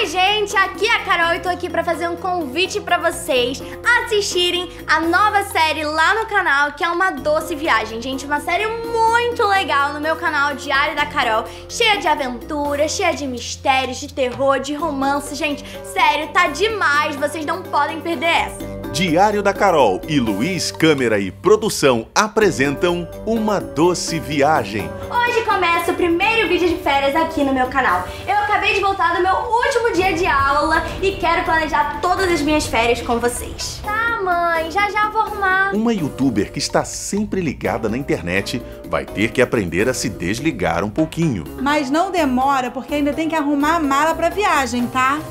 gente, aqui é a Carol e tô aqui pra fazer um convite pra vocês assistirem a nova série lá no canal, que é Uma Doce Viagem, gente. Uma série muito legal no meu canal Diário da Carol, cheia de aventura, cheia de mistérios, de terror, de romance. Gente, sério, tá demais, vocês não podem perder essa. Diário da Carol e Luiz Câmera e Produção apresentam Uma Doce Viagem. Hoje começa o primeiro vídeo de férias aqui no meu canal. Eu acabei de voltar do meu último dia de aula e quero planejar todas as minhas férias com vocês. Tá, mãe, já vou arrumar. Uma youtuber que está sempre ligada na internet vai ter que aprender a se desligar um pouquinho. Mas não demora, porque ainda tem que arrumar a mala pra viagem, tá?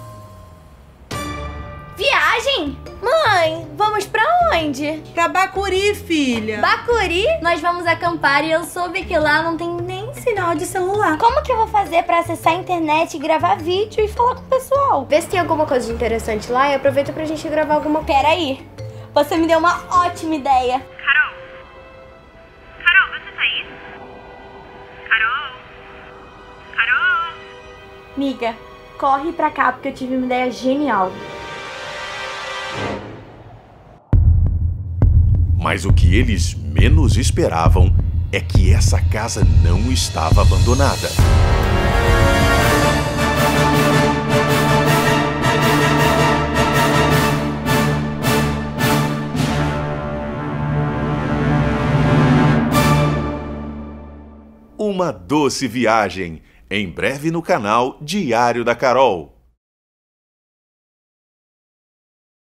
Viagem? Mãe, vamos pra onde? Pra Bacuri, filha. Bacuri? Nós vamos acampar e eu soube que lá não tem nem sinal de celular. Como que eu vou fazer pra acessar a internet, gravar vídeo e falar com o pessoal? Vê se tem alguma coisa de interessante lá e aproveita pra gente gravar alguma... Pera aí, você me deu uma ótima ideia. Carol, você tá aí? Carol? Miga, corre pra cá porque eu tive uma ideia genial. Mas o que eles menos esperavam é que essa casa não estava abandonada. Uma Doce Viagem, em breve no canal Diário da Carol.